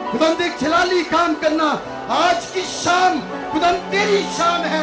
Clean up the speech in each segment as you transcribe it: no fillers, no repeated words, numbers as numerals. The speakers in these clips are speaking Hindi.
खुदावंद एक जलाली काम करना। आज की शाम खुदावंद तेरी शाम है।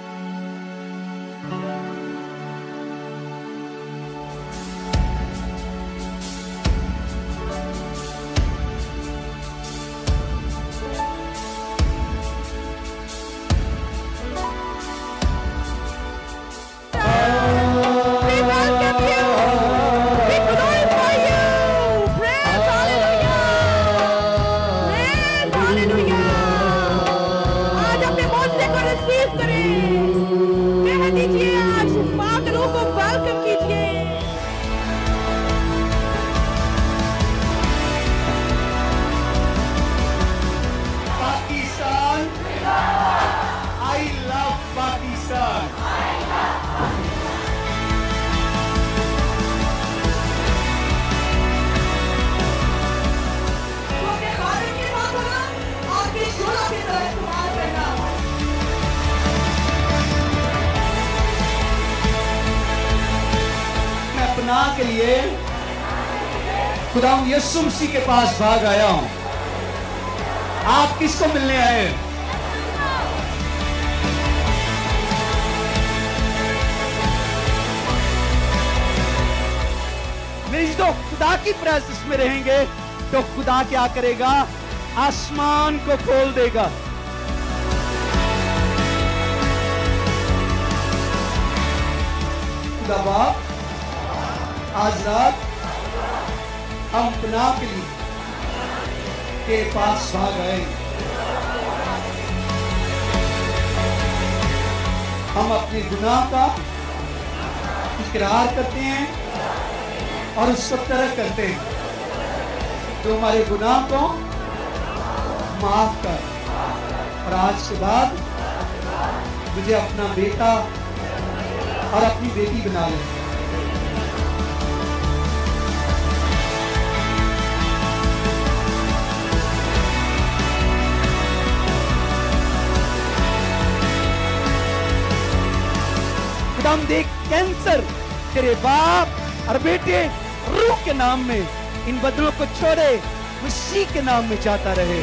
के लिए खुदावंद यीशु मसीह के पास भाग आया हूं। आप किसको मिलने आए? मेरी तो खुदा की प्रेजेंस में रहेंगे तो खुदा क्या करेगा? आसमान को खोल देगा। खुदा बाप आज रात हम पनाह के लिए के पास भाग आए। हम अपने गुनाह का इकरार करते हैं और उसको तर्क करते हैं। तो हमारे गुनाह को माफ कर और आज के बाद मुझे अपना बेटा और अपनी बेटी बना ले। हम देख कैंसर तेरे बाप और बेटे रूह के नाम में इन बदलों को छोड़े, मसीह के नाम में जाता रहे।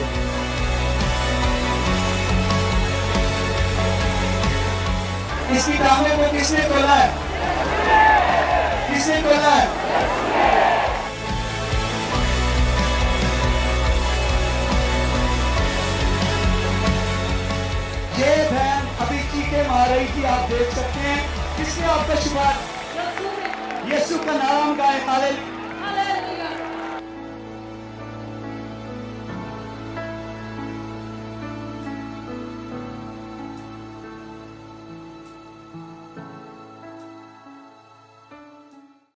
इसी दामने को किसने खोला है? किसने खोला है? ये बहन अभी चीखे मार रही थी, आप देख सकते हैं। किसने आपका शुभारंभ? यीशु का नाम गाए। हालेलुया।